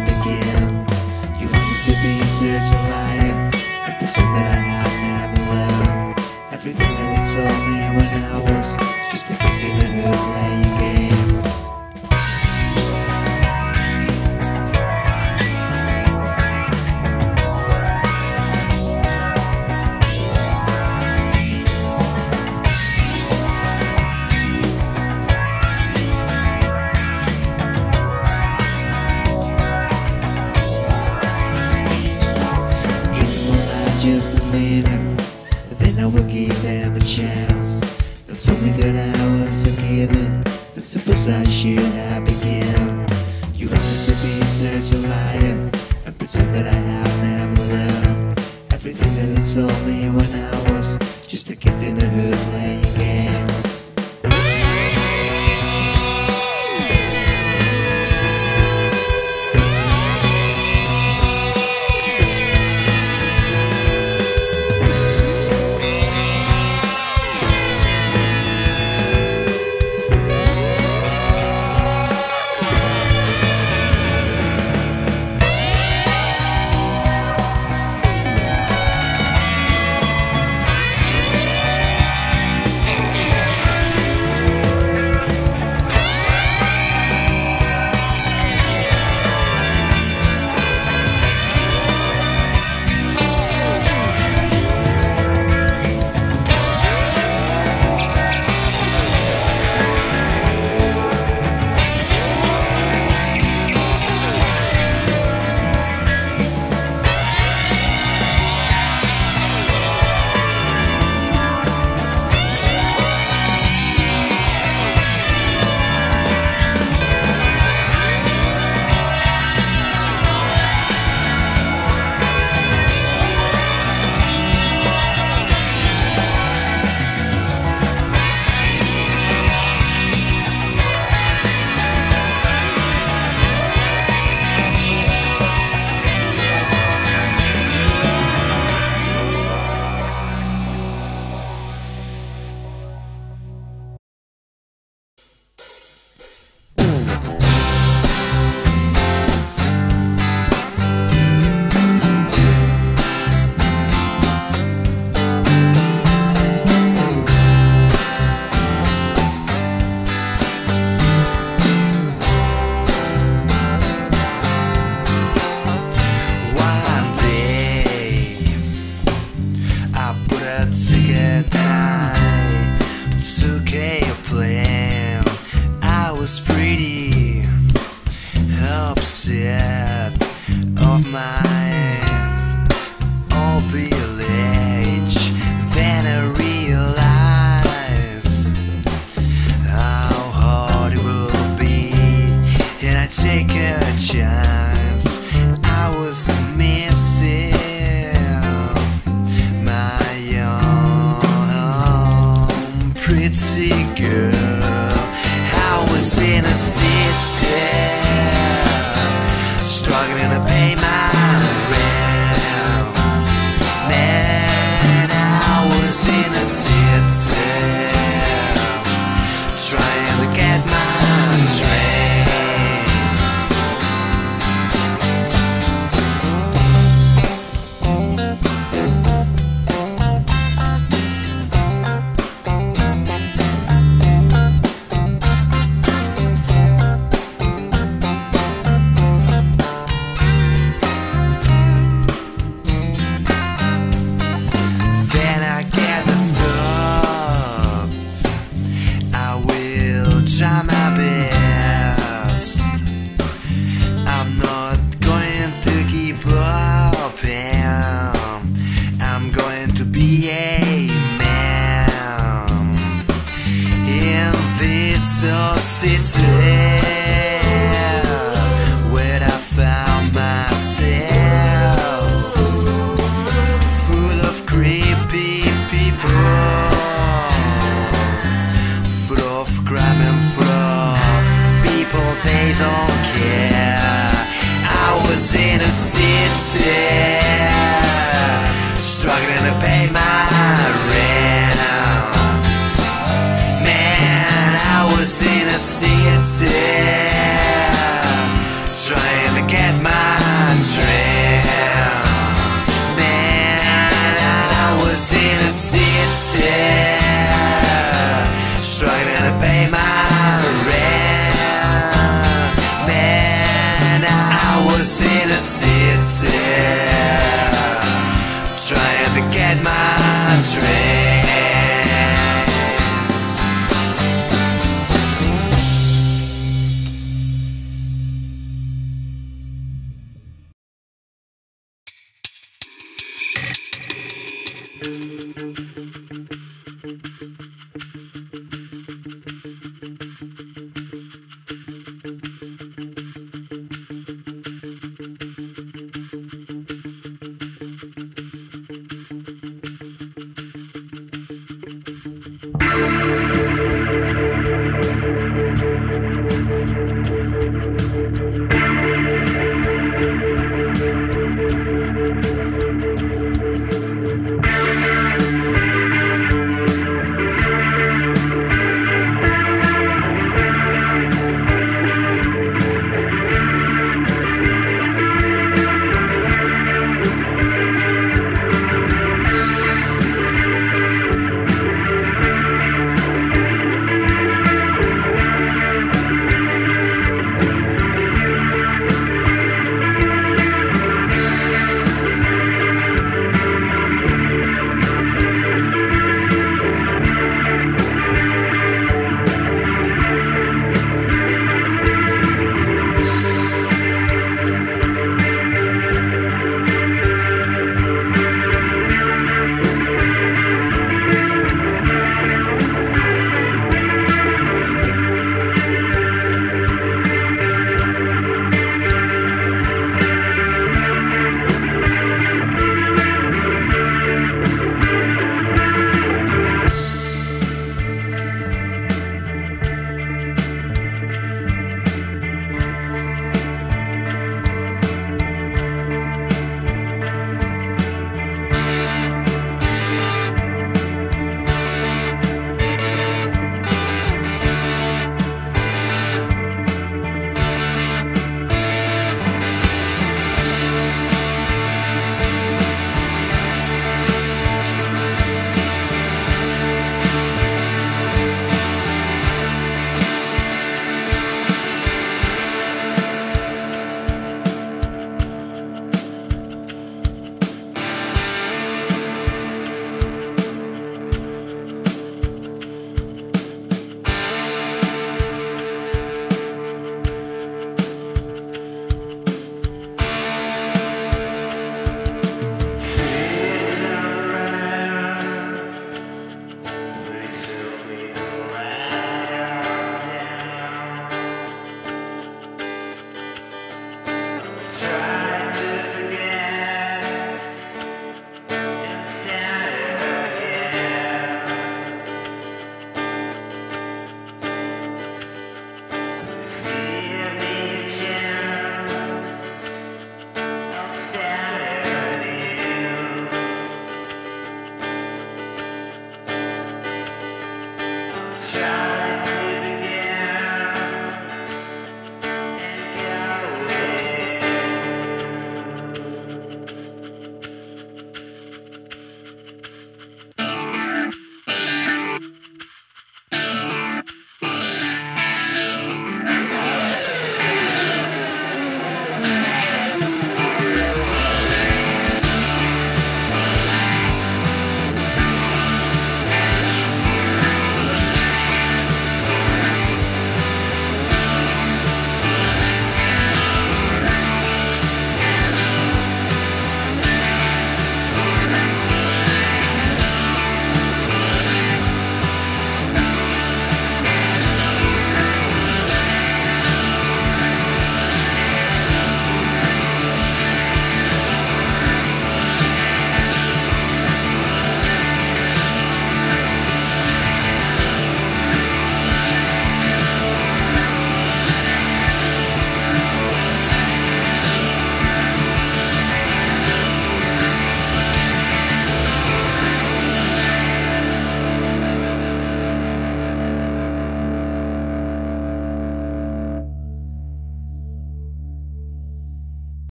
begin? You want me to be such a liar and pretend that I have never learned everything that it told me when I was just a kid in a hood playing games. Just a minute, then I will give them a chance. Don't tell me that I was forgiven, then suppose I should have begun. You want me to be such a liar and pretend that I have never learned everything that it told me when I was just a kid in a hood playing games. Ticket and I took a plane. I was pretty upset of my old village. Then I realized how hard it will be, and I take a chance. I was missing pretty girl. I was in a city, struggling to pay my rent. Man, I was in a city, trying to get my train. Try my best. I'm not going to give up, and I'm going to be a man in this city where I found myself, full of creepy people, full of crime and full of people they don't care. I was in a city, struggling to pay my rent. Man, I was in a city, trying to get my I was in a city trying to get my train.